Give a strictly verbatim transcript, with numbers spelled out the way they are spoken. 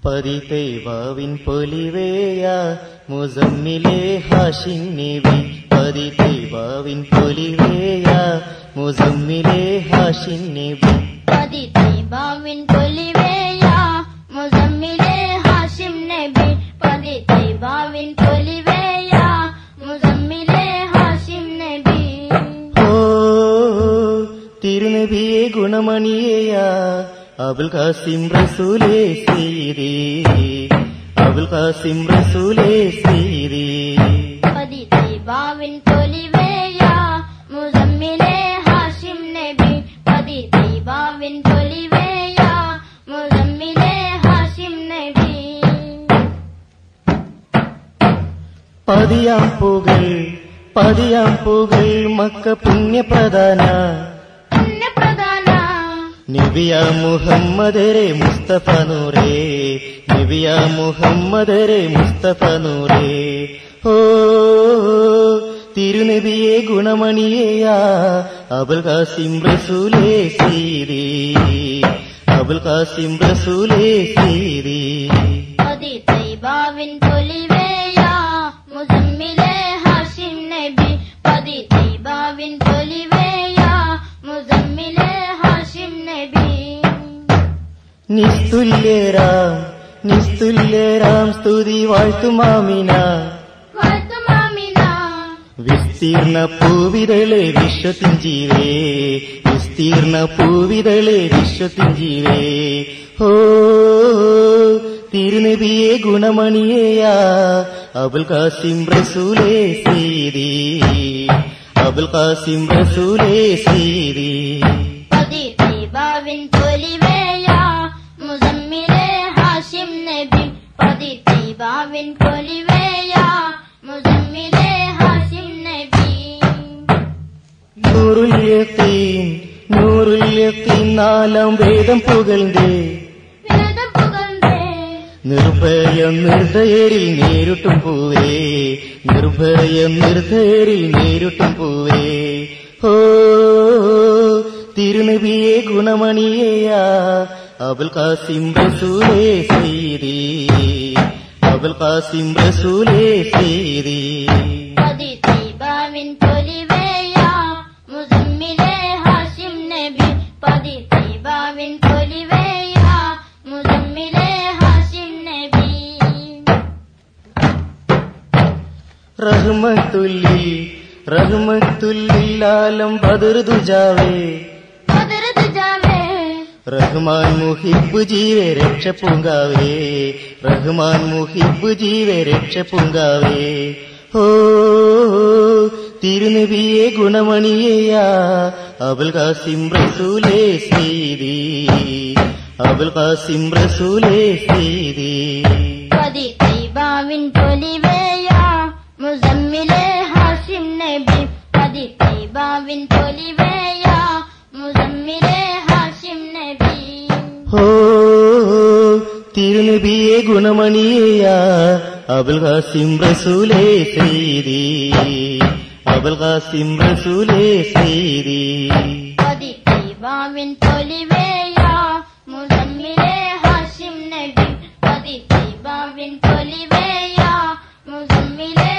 പതിതൈവാവിൻ പൊലിവേയ മുസമ്മിലെ ഹാഷിം നബി പതിതൈവാവിൻ പൊലിവേയ മുസമ്മിലെ ഹാഷിം നബി പതിതൈവാവിൻ പൊലിവേയ മുസമ്മിലെ ഹാഷിം നബി പതിതൈവാവിൻ പൊലിവേയ മുസമ്മിലെ ഹാഷിം നബി ഓ തിരുനബിയെ ഗുണമണിയേയ അബുൽ ഖാസിം റസൂലേ സയ്യിദി അബുൽ ഖാസിം റസൂലേ സയ്യിദി പതിതൈവാവിൻ പൊലിവേയ മുസമ്മിലെ ഹാഷിം നബി പതിതൈവാവിൻ പൊലിവേയ മുസമ്മിലെ ഹാഷിം നബി പതിയാം പുകൾ പതിയാം പുകൾ മക്ക പുണ്യപ്രധാന നബിയ മുഹമ്മദരെ മുസ്തഫ നൂറേ നബിയ മുഹമ്മദരെ മുസ്തഫ നൂറേ ഓ തിരുനബിയെ ഗുണമണിയേയ അബുൽ ഖാസിം റസൂലേ സയ്യിദി അബുൽ ഖാസിം റസൂലേ സയ്യിദി പതിതൈവാവിൻ പൊലിവേയ മുസമ്മിലെ ഹാഷിം നബി പതിതൈവാവിൻ പൊലിവേയ മുസമ്മിലെ ഹാഷിം നബി നിസ്തുല്യരാം നിസ്തുല്യരാം സ്തുതി വാഴ്ത്തുമാമിന വാഴ്ത്തുമാമിന വിസ്തീർണ പൂവിതളെ വിശ്വത്തിൻ ജീവേ വിസ്തീർണ പൂവിതളെ വിശ്വത്തിൻ ജീവേ ഓ തിരുനബിയെ ഗുണമണിയേയ അബുൽ ഖാസിം റസൂലേ സയ്യിദി അബുൽ ഖാസിം റസൂലേ സയ്യിദി പതിതൈവാവിൻ പൊലിവേയ മുസമ്മിലെ ഹാഷിം നബി പതിതൈവാവിൻ പൊലിവേയ മുസമ്മിലെ ഹാഷിം നബി നൂറുൽ യഖീൻ നൂറുൽ യഖീൻ നാലാം വേദം പുകഴ്ന്തേ വേദം പുകഴ്ന്തേ നിർഭയം നിർദയരിൽ നേരിട്ടും പൂവേ നിർഭയം നിർദയരിൽ നേരിട്ടും പൂവേ ഓ തിരുനബിയെ ഗുണമണിയേയ അബുൽ ഖാസിം റസൂലേ സയ്യിദി അബുൽ ഖാസിം റസൂലേ സയ്യിദി പതിതൈവാവിൻ പൊലിവേയ മുസമ്മിലെ ഹാഷിം നബി പതിതൈവാവിൻ പൊലിവേയ മുസമ്മിലെ ഹാഷിം നബി റഹ്മത്തുല്ലിൽ റഹ്മത്തുല്ലിൽ ആലം ബദർ ദുജാവേ ബദർ ദുജാവേ റഹ്മാൻ മുഹിബ് ജീവേ രക്ഷ പൂങ്കാവേ റഹ്മാൻ മുഹിബ് ജീവേ രക്ഷ പൂങ്കാവേ ഓ തിരുനബിയെ ഗുണമണിയേയ അബുൽ ഖാസിം റസൂലേ സയ്യിദി അബുൽ ഖാസിം റസൂലേ സയ്യിദി പതിതൈവാവിൻ പൊലിവേയ മുസമ്മിലെ ഹാഷിം നബി പതിതൈവാവിൻ പൊലിവേയ മുസമ്മിലെ ഹാഷിം നബി ഓ തിരുനബിയെ ഗുണമണിയേയ അബുൽ ഖാസിം റസൂലേ സയ്യിദി അബുൽ ഖാസിം റസൂലേ സയ്യിദി പതിതൈവാവിൻ പൊലിവേയ മുസമ്മിലെ ഹാഷിം നബി പതിതൈവാവിൻ പൊലിവേയ മുസമ്മിലെ